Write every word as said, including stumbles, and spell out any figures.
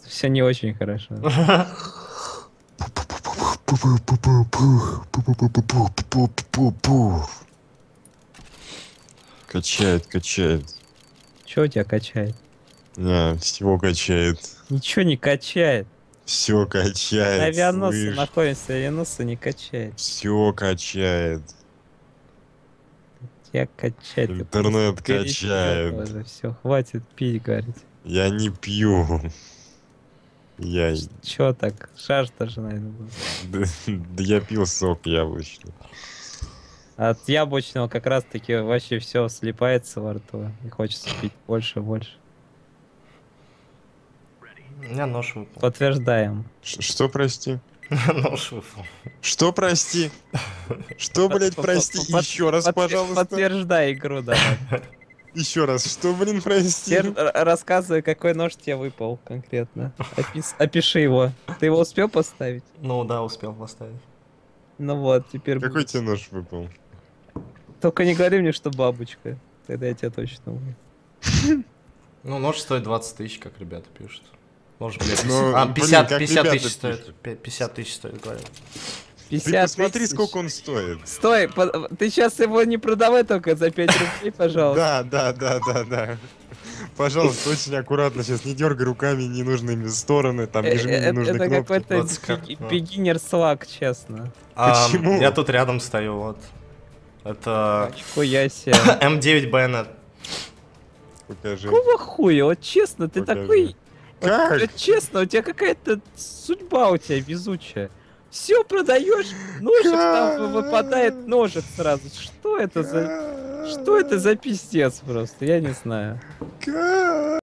Все не очень хорошо. Качает, качает. Че у тебя качает? Не, всего качает. Ничего не качает. Все На качает, авианосце слышь. находимся, авианосцы не качает. Все качает. Я качает. Интернет качает. Все, хватит пить, говорить. Я не пью. Я... Чё так? Жажда же, наверное, была. Да, да я пил сок яблочный. От яблочного как раз таки вообще все слипается во рту. И хочется пить больше и больше. У меня нож выпал. Подтверждаем. Ш- Что, прости? Нож выпал. Что, прости? Что, блять, прости? Под- Еще раз, подтвер- пожалуйста. Подтверждай игру, давай. Еще раз. Что, блин, прости? Теперь р- рассказывай, какой нож тебе выпал конкретно. Опис- Опиши его. Ты его успел поставить? Ну да, успел поставить. Ну вот, теперь Какой будет. тебе нож выпал? Только не говори мне, что бабочка. Тогда я тебя точно убью. Ну, нож стоит двадцать тысяч, как ребята пишут. Может, блядь, Ну, а, блин, пятьдесят, как пятьдесят ребята тысяч стоит. пишут. Пя- пятьдесят тысяч стоит, говорят. Ты пятьдесят посмотри, тысяч. сколько он стоит. Стой, по- ты сейчас его не продавай только за пять рублей, пожалуйста. Да, да, да, да, да. Пожалуйста, очень аккуратно сейчас, не дергай руками ненужными стороны, там Э, не жми э, ненужные Это кнопки. какой-то двадцать как, беги- ну. бегинер слаг, честно. А, Почему? я тут рядом стою, вот. Это Хуя себе. эм девять Bayonet. Покажи. Какого хуя? Вот честно, ты Покажи. такой... Вот, Как? вот честно, у тебя какая-то судьба у тебя везучая. Все продаешь, ножик там Как? выпадает, ножик сразу. Что это за... Что это за пиздец просто? Я не знаю. Как?